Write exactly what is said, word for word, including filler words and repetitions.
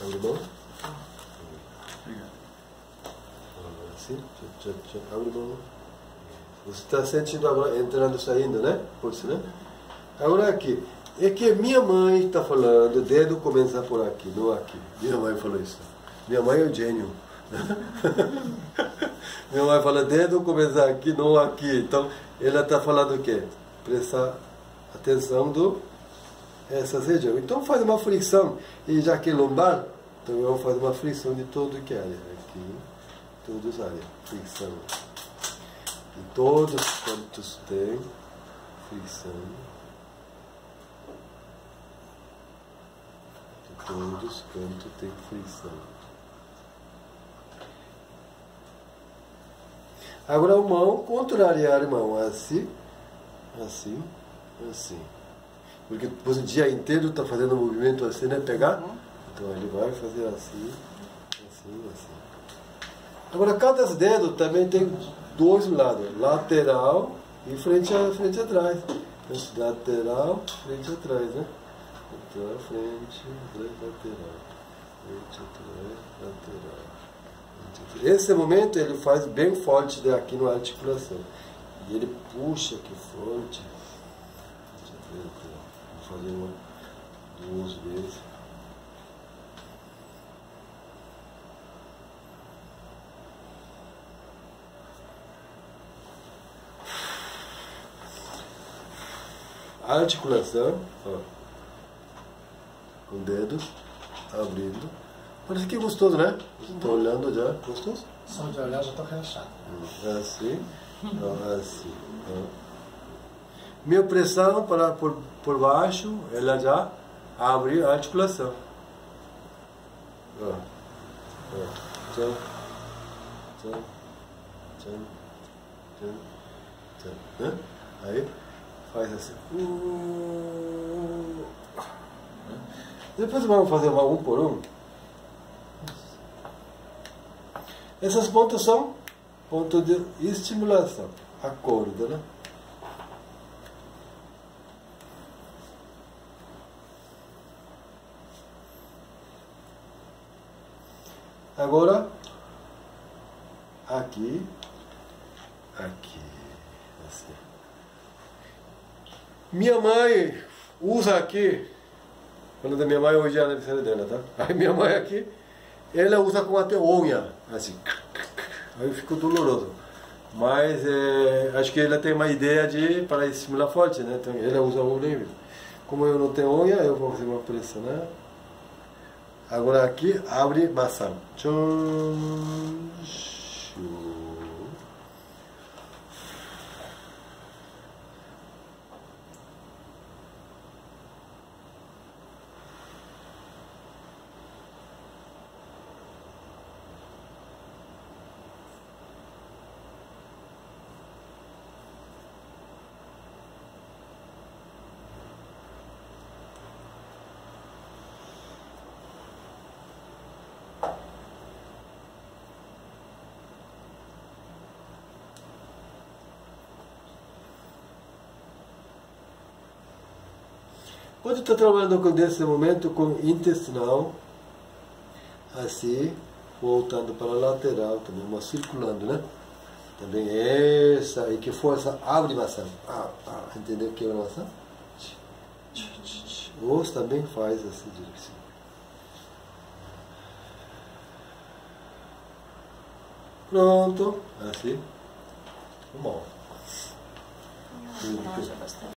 Abre mão. Obrigado. Assim, tchau, tchau, tchau. Abre mão. Você está sentindo agora, entrando e saindo, né? Pulse, né? Agora aqui. É que minha mãe está falando, o dedo começa por aqui, não aqui. Minha mãe falou isso. Minha mãe é um gênio. Minha mãe fala, dedo começa aqui, não aqui. Então, ela está falando o quê? Prestar atenção do essa região. Então faz uma fricção. E já que é lombar, então eu vou fazer uma fricção de todo que é área. Aqui, todas as áreas. Fricção. E todos quantos tem fricção. E todos quantos tem fricção. Agora a mão, contrariar a mão. Assim, assim, assim. Porque depois o dia inteiro está fazendo um movimento assim, né? Pegar. Então ele vai fazer assim, assim, assim. Agora cada dedo também tem dois lados. Lateral e frente a frente atrás. Então, lateral, frente atrás, né? Então, frente, atrás, lateral. Frente, atrás, lateral. Esse momento ele faz bem forte aqui na articulação. E ele puxa aqui forte. Vou fazer uma, duas vezes. A articulação, ó, com o dedo abrindo. Parece que é gostoso, né? Estou olhando já, gostoso? Só de olhar já estou relaxado. Assim, ó, assim. Ó. Minha pressão para por, por baixo, ela já abre a articulação. Ó. Ó. Tchau. Tchau. Tchau. Tchau. Tchau. Né? Aí, faz assim. Uh. Depois vamos fazer um por um. Essas pontas são pontos de estimulação. A corda, né? Agora, aqui, aqui, assim. Minha mãe usa aqui, falando da minha mãe, hoje é aniversário dela, tá? Aí minha mãe aqui, ela usa com até unha, assim. Aí ficou doloroso. Mas é, acho que ela tem uma ideia de para estimular forte, né? Então ela usa unha. Como eu não tenho unha, eu vou fazer uma pressão, né? Agora aqui abre maçã. Tchum, tchum. Pode estar trabalhando com, nesse momento com intestinal, assim, voltando para a lateral também, mas circulando, né? Também essa, e que força abre maçã. Ah, ah, entendeu que é maçã? O osso também faz assim, direção. Pronto, assim. Bom.